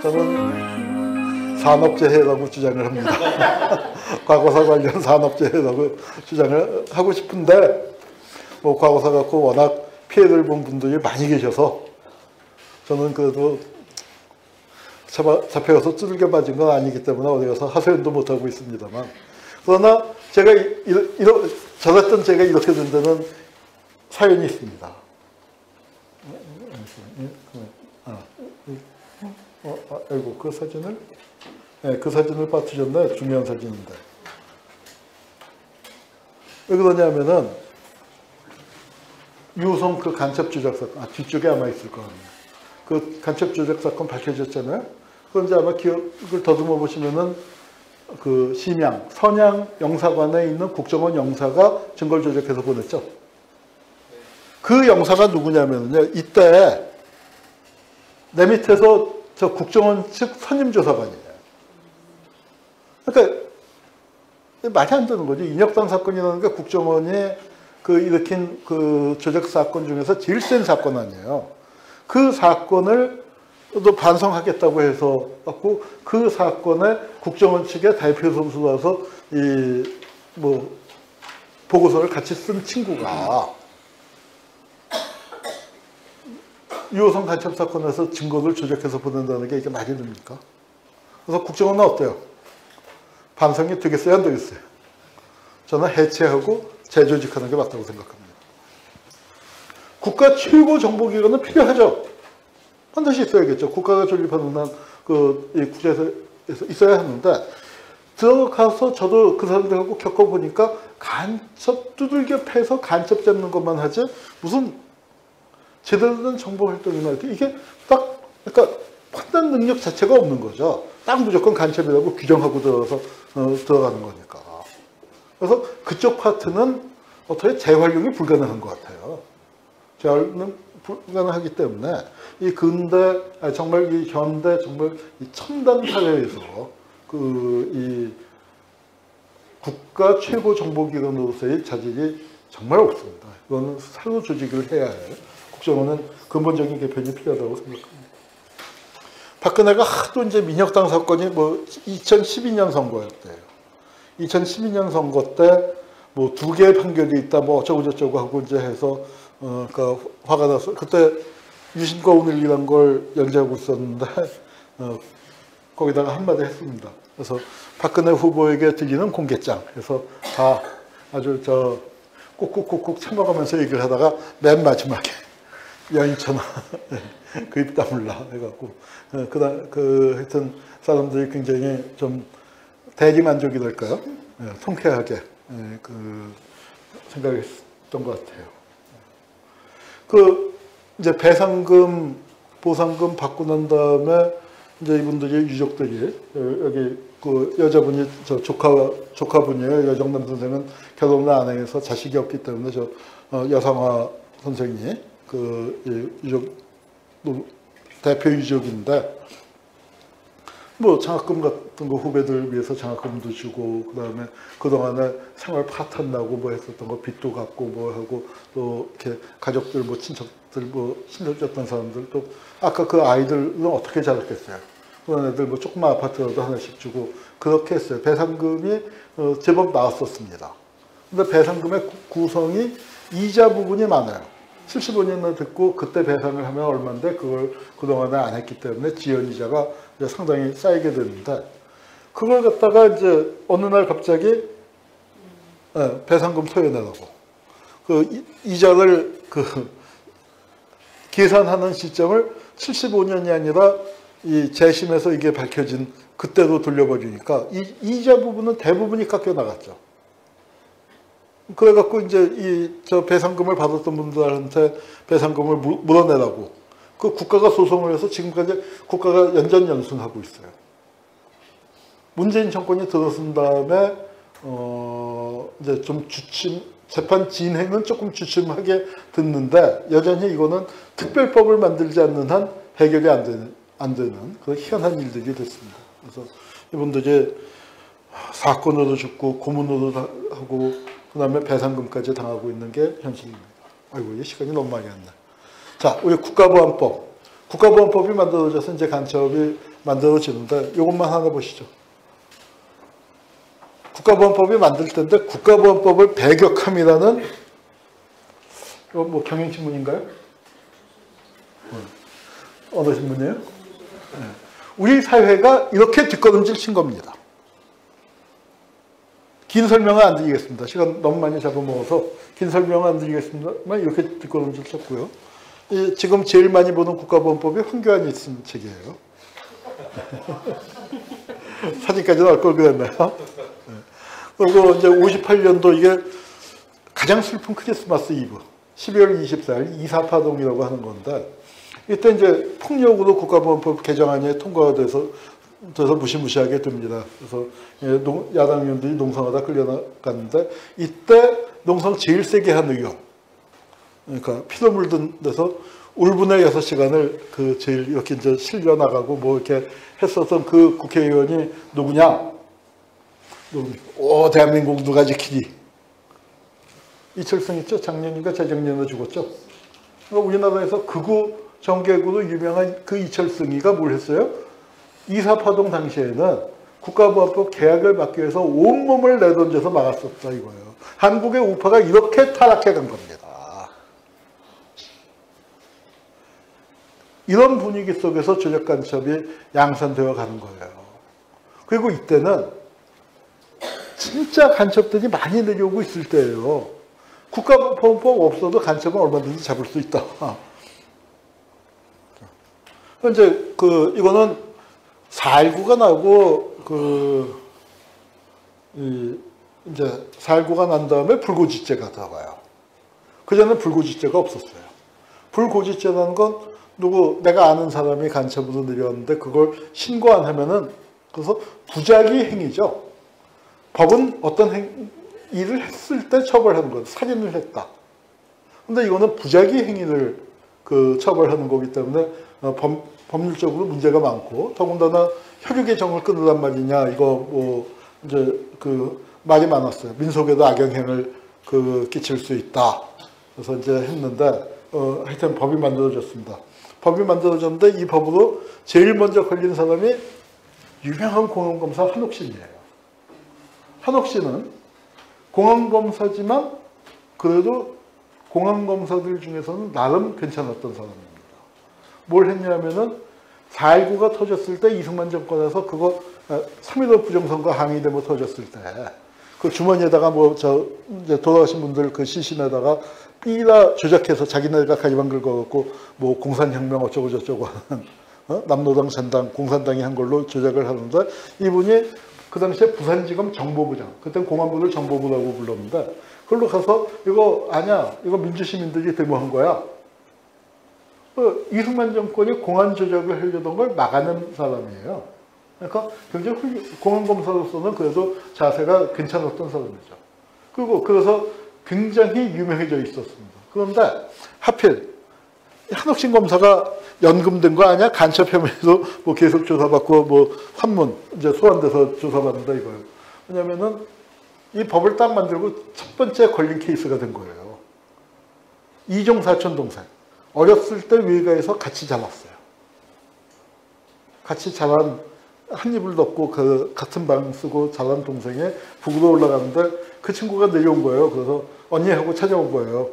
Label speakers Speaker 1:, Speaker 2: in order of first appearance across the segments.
Speaker 1: 저는 산업재해라고 주장을 합니다. 과거사 관련 산업재해라고 주장을 하고 싶은데 뭐 과거사 갖고 워낙 피해를 본 분들이 많이 계셔서 저는 그래도 잡혀가서 두들겨 맞은 건 아니기 때문에 어디 가서 하소연도 못하고 있습니다만, 그러나 제가 저랬던 제가 이렇게 된 데는 사연이 있습니다. 아이고, 그 사진을? 네, 그 사진을 빠뜨렸네. 중요한 사진인데. 왜 그러냐면은, 유성 그 간첩 조작 사건, 뒤쪽에 아마 있을 거예요. 그 간첩 조작 사건 밝혀졌잖아요. 그런데 아마 기억을 더듬어 보시면은, 그 심양, 선양 영사관에 있는 국정원 영사가 증거를 조작해서 보냈죠. 그 영사가 누구냐면요, 이때 내 밑에서 저 국정원 측 선임조사관이에요. 그러니까 말이 안 되는 거죠. 인혁당 사건이라는 게 국정원이 그 일으킨 그 조작 사건 중에서 제일 센 사건 아니에요. 그 사건을 또 반성하겠다고 해서 갖고 그 사건에 국정원 측의 대표 선수로 와서 이 뭐 보고서를 같이 쓴 친구가 유호성 간첩 사건에서 증거를 조작해서 보낸다는 게 이게 말이 됩니까? 그래서 국정원은 어때요? 반성이 되겠어요, 안 되겠어요? 저는 해체하고 재조직하는 게 맞다고 생각합니다. 국가 최고 정보기관은 필요하죠. 반드시 있어야겠죠. 국가가 존립하는 한 그 국제에서 있어야 하는데, 들어가서 저도 그 사람들하고 겪어보니까 간첩 두들겨 패서 간첩 잡는 것만 하지 무슨 제대로 된 정보 활동이나 이게 딱 그러니까 판단 능력 자체가 없는 거죠. 딱 무조건 간첩이라고 규정하고 들어가는 거니까. 그래서 그쪽 파트는 어떻게 재활용이 불가능한 것 같아요. 재활용 불가능하기 때문에 이 근대, 정말 이 현대, 정말 이 첨단 사회에서 이 국가 최고 정보기관으로서의 자질이 정말 없습니다. 이거는 새로 조직을 해야 해요. 국정원은 근본적인 개편이 필요하다고 생각합니다. 박근혜가 하도 이제 민혁당 사건이 뭐 2012년 선거였대요. 2012년 선거 때 뭐 2개의 판결이 있다, 뭐 어쩌고저쩌고 하고 이제 해서, 그러니까 화가 나서, 그때 유신과 오늘이란 걸 연재하고 있었는데, 거기다가 한마디 했습니다. 그래서 박근혜 후보에게 들리는 공개장. 그래서 다 아주 꾹꾹꾹꾹 참아가면서 얘기를 하다가 맨 마지막에 여인천하 그 입 다물라 해갖고, 하여튼 사람들이 굉장히 좀 대리만족이랄까요? 통쾌하게 생각했던 것 같아요. 이제 배상금, 보상금 받고 난 다음에 이제 이분들이 유족들이 여기 그 여자분이 저 조카분이에요. 여정남 선생은 결혼을 안 해서 자식이 없기 때문에 여상화 선생이 유족 대표 유족인데, 뭐 장학금 같은 거 후배들 위해서 장학금도 주고, 그다음에 그동안에 생활 파탄 나고 뭐 했었던 거 빚도 갚고 뭐 하고, 또 이렇게 가족들 뭐 친척들 뭐 힘들었던 사람들, 또 아까 그 아이들은 어떻게 자랐겠어요. 그런 애들 뭐 조그만 아파트라도 하나씩 주고 그렇게 했어요. 배상금이 제법 나왔었습니다. 근데 배상금의 구성이 이자 부분이 많아요. 75년을 듣고 그때 배상을 하면 얼마인데 그걸 그동안에 안 했기 때문에 지연이자가 상당히 쌓이게 되는데, 그걸 갖다가 이제 어느 날 갑자기 배상금 토해내라고 이자를 계산하는 시점을 75년이 아니라 이 재심에서 이게 밝혀진 그때로 돌려버리니까 이자 부분은 대부분이 깎여 나갔죠. 그래갖고 이제 저 배상금을 받았던 분들한테 배상금을 물어내라고 그 국가가 소송을 해서 지금까지 국가가 연전연승하고 있어요. 문재인 정권이 들어선 다음에 이제 좀 재판 진행은 조금 주춤하게 됐는데, 여전히 이거는 특별법을 만들지 않는 한 해결이 안 되는 그런 희한한 일들이 됐습니다. 그래서 이분들이 사건으로 죽고 고문으로 하고 그다음에 배상금까지 당하고 있는 게 현실입니다. 아이고, 이 시간이 너무 많이 갔네. 자, 우리 국가보안법. 국가보안법이 만들어져서 이제 간첩이 만들어지는데 이것만 하나 보시죠. 국가보안법이 만들 때인데 국가보안법을 배격함이라는 이거 뭐 경향신문인가요? 어느 신문이에요? 네. 우리 사회가 이렇게 뒷걸음질 친 겁니다. 긴 설명은 안 드리겠습니다. 시간 너무 많이 잡아먹어서 긴 설명은 안 드리겠습니다만 이렇게 뒷걸음질 쳤고요. 지금 제일 많이 보는 국가보안법이 황교안이 쓴 책이에요. 사진까지 나올 걸 그랬나요? 그리고 이제 58년도 이게 가장 슬픈 크리스마스 이브 12월 24일 2.4파동이라고 하는 건데 이때 이제 폭력으로 국가보안법 개정안이 통과가 돼서 무시무시하게 됩니다. 그래서 야당 의원들이 농성하다 끌려나갔는데 이때 농성 제일 세게 한 의원, 그러니까 피도 물든 데서 울분의 6시간을 그 제일 이렇게 이제 실려 나가고 뭐 이렇게 했었던 그 국회의원이 누구냐? 대한민국 누가 지키니? 이철성 있죠? 작년인가 재작년에 죽었죠? 그러니까 우리나라에서 극우 정객으로 유명한 그 이철승이가 뭘 했어요? 2.4파동 당시에는 국가보안법 개혁을 막기 위해서 온몸을 내던져서 막았었다 이거예요. 한국의 우파가 이렇게 타락해 간 겁니다. 이런 분위기 속에서 조작 간첩이 양산되어 가는 거예요. 그리고 이때는 진짜 간첩들이 많이 내려오고 있을 때예요. 국가보안법 없어도 간첩은 얼마든지 잡을 수 있다. 이제 이거는 4.19가 나고 이제 4.19가 난 다음에 불고지죄가 들어가요. 그전에는 불고지죄가 없었어요. 불고지죄라는 건 내가 아는 사람이 간첩으로 내려왔는데 그걸 신고 안 하면은 그래서 부작위 행위죠. 법은 어떤 일을 했을 때 처벌하는 것, 살인을 했다. 근데 이거는 부작위 행위를 처벌하는 거기 때문에 법률적으로 문제가 많고 더군다나 혈육의 정을 끊으란 말이냐 이거 이제 말이 많았어요. 민속에도 악영향을 끼칠 수 있다. 그래서 이제 했는데 하여튼 법이 만들어졌습니다. 법이 만들어졌는데 이 법으로 제일 먼저 걸린 사람이 유명한 공안검사 한옥신이에요. 한옥신은 공안검사지만 그래도 공안검사들 중에서는 나름 괜찮았던 사람입니다. 뭘 했냐면은 4.19가 터졌을 때 이승만 정권에서 그거 3.15 부정선거 항의데모 터졌을 때 그 주머니에다가 이제 돌아가신 분들 그 시신에다가 삐라 조작해서 자기네가 가지만 긁어갖고 뭐 공산혁명 어쩌고 저쩌고 하는 남노당 전당 공산당이 한 걸로 조작을 하는데 이분이 그 당시에 부산지검 정보부장 그때는 공안부를 정보부라고 불렀는데 그걸로 가서 이거 아니야 이거 민주시민들이 데모한 거야. 이승만 정권이 공안 조작을 하려던 걸 막아낸 사람이에요. 그러니까 굉장히 공안검사로서는 그래도 자세가 괜찮았던 사람이죠. 그래서 굉장히 유명해져 있었습니다. 그런데 하필 한옥신 검사가 연금된 거 아니야? 간첩 혐의로 뭐 계속 조사받고 뭐 환문 이제 소환돼서 조사받는다 이거예요. 왜냐면은 이 법을 딱 만들고 첫 번째 걸린 케이스가 된 거예요. 이종 사촌 동생. 어렸을 때 외가에서 같이 자랐어요. 같이 자란 한 입을 덮고 같은 방 쓰고 자란 동생이 북으로 올라가는데 그 친구가 내려온 거예요. 그래서 언니하고 찾아온 거예요.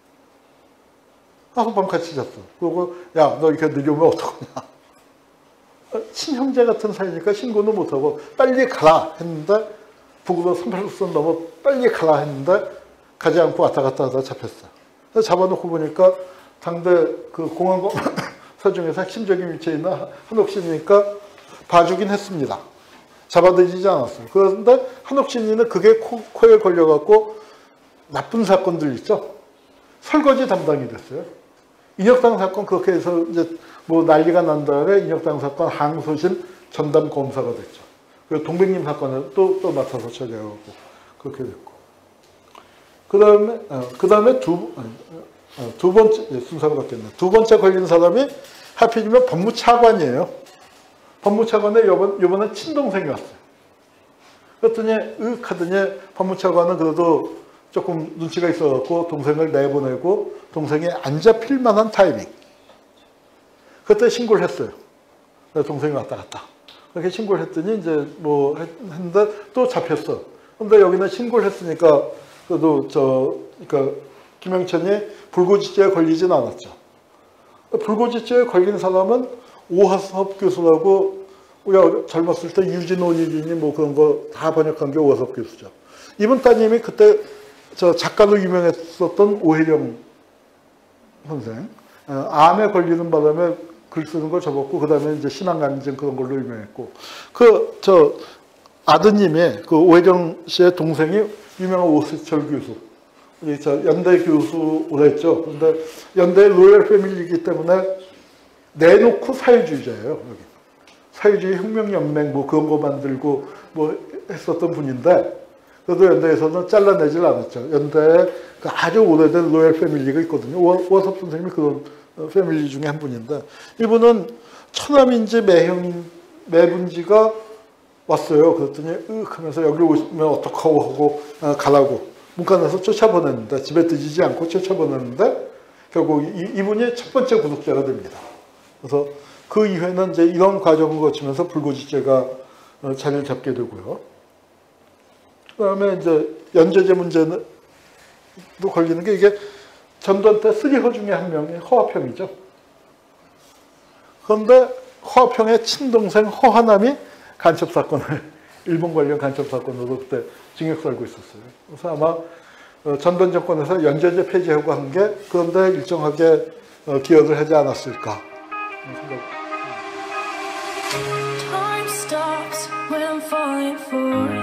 Speaker 1: 하룻밤 같이 잤어. 그리고 야, 너 이렇게 내려오면 어떡하냐. 친형제 같은 사이니까 신고는 못하고 빨리 가라 했는데 북으로 38선 넘어 빨리 가라 했는데 가지 않고 왔다 갔다 하다 잡혔어요. 그래서 잡아놓고 보니까 당대 공안검사 중에서 핵심적인 위치에 있는 한옥신이니까 봐주긴 했습니다. 잡아들이지 않았어요. 그런데 한옥신이는 그게 코에 걸려갖고 나쁜 사건들 있죠. 설거지 담당이 됐어요. 인혁당 사건 그렇게 해서 이제 뭐 난리가 난 다음에 인혁당 사건 항소심 전담 검사가 됐죠. 그리고 동백님 사건에 또 맡아서 처리하고 그렇게 됐고. 그 다음에 두 번째 순서가 바뀌었네. 두 번째 걸린 사람이 하필이면 법무차관이에요. 법무차관에 요번에 친동생이었어요. 그랬더니 하더니 법무차관은 그래도 조금 눈치가 있어갖고 동생을 내보내고 동생이 안 잡힐 만한 타이밍. 그때 신고를 했어요. 동생이 왔다 갔다. 그렇게 신고를 했더니 이제 뭐 했는데 또 잡혔어. 근데 여기는 신고를 했으니까 그래도 그러니까 김영천이 불구지죄에 걸리진 않았죠. 불구지죄에 걸린 사람은 오화섭 교수라고 우리가 젊었을 때 유진온일이니 뭐 그런 거 다 번역한 게 오화섭 교수죠. 이분 따님이 그때 작가로 유명했었던 오혜령 선생. 암에 걸리는 바람에 글 쓰는 걸 접었고, 그 다음에 이제 신앙감증 그런 걸로 유명했고, 아드님의 그 오혜정 씨의 동생이 유명한 오수철 교수. 우리 연대 교수랬죠. 근데 연대 로열 패밀리이기 때문에 내놓고 사회주의자예요. 여기. 사회주의 혁명연맹 뭐 그런 거 만들고 뭐 했었던 분인데, 그래도 연대에서는 잘라내질 않았죠. 연대에 아주 오래된 로열 패밀리가 있거든요. 오화섭 선생님이 그런 패밀리 중에 한 분인데, 이분은 처남인지 매분지가 왔어요. 그랬더니 하면서 여기 오시면 어떡하고 하고 가라고 문간에서 쫓아보냈는데, 집에 들이지 않고 쫓아보냈는데 결국 이분이 첫 번째 구속자가 됩니다. 그래서 그 이후에는 이제 이런 과정을 거치면서 불구지죄가 자리를 잡게 되고요. 그 다음에 이제 연좌제 문제도 걸리는 게, 이게 전두환 때 3허 중에 한 명이 허화평이죠. 그런데 허화평의 친동생 허화남이 간첩사건을, 일본 관련 간첩사건으로 그때 징역 살고 있었어요. 그래서 아마 전두환 정권에서 연좌제 폐지하고 한 게 그런데 일정하게 기여를 하지 않았을까 생각. Time stops when I'm falling for you.